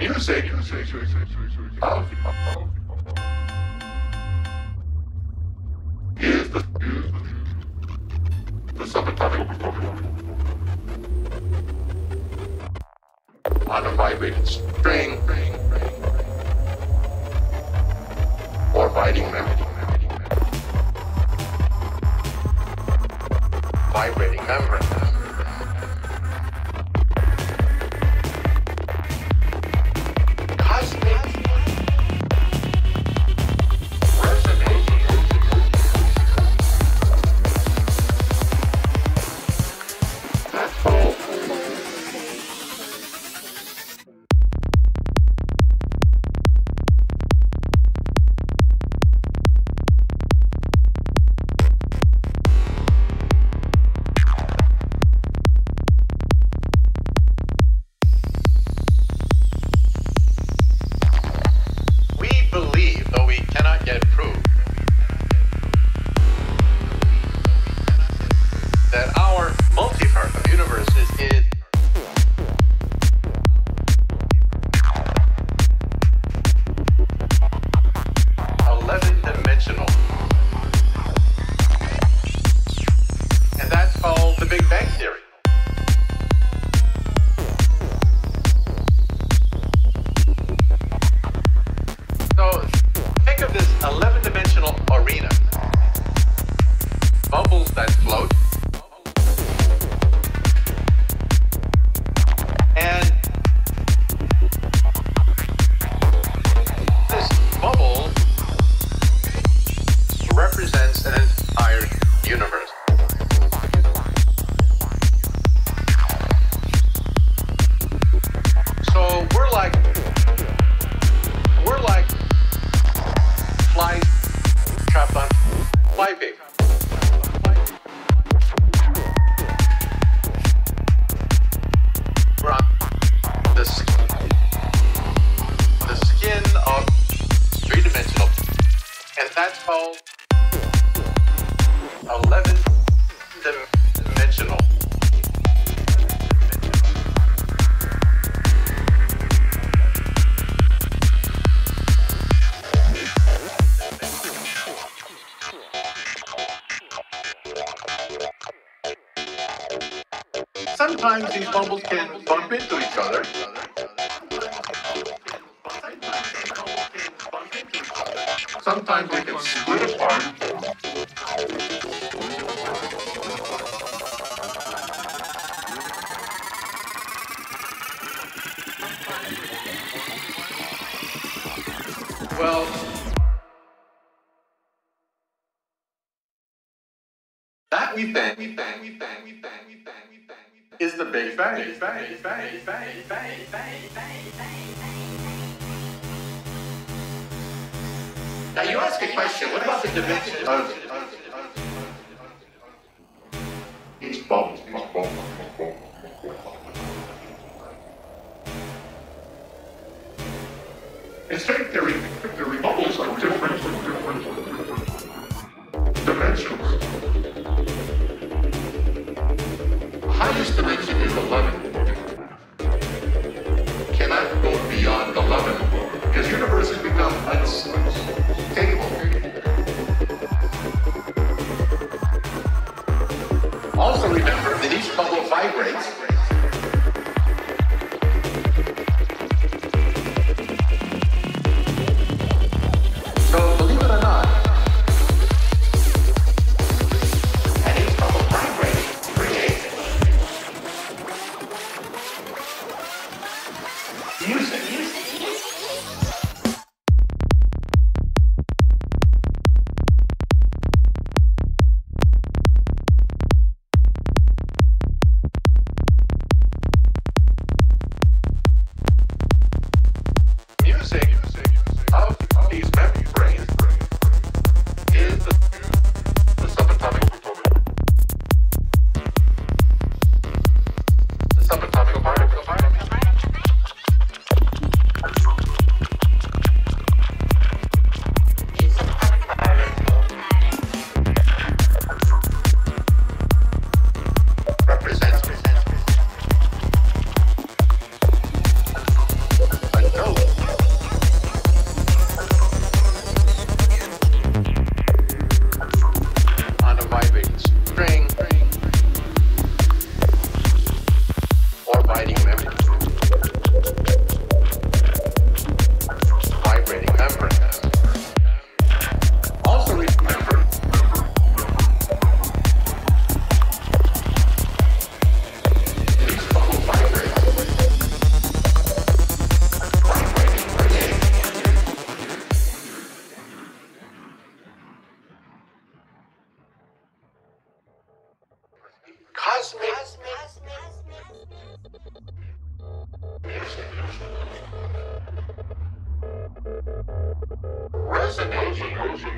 music of is the subatomic on a vibrating string or biting melody. Vibrating membrane. Sometimes these bubbles can bump into each other. Sometimes they can split apart. Well, that we think is the Big Bang. Now you ask a question, what about the dimension of each bubble? In string theory, bubbles are different dimensions. Highest dimension is 11. Cannot go beyond 11 because universes become unstable. Also remember that each bubble vibrates. So believe it or Resonating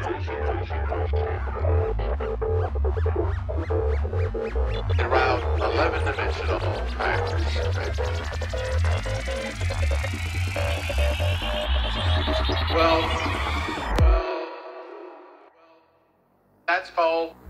around 11-dimensional factors. Well, that's called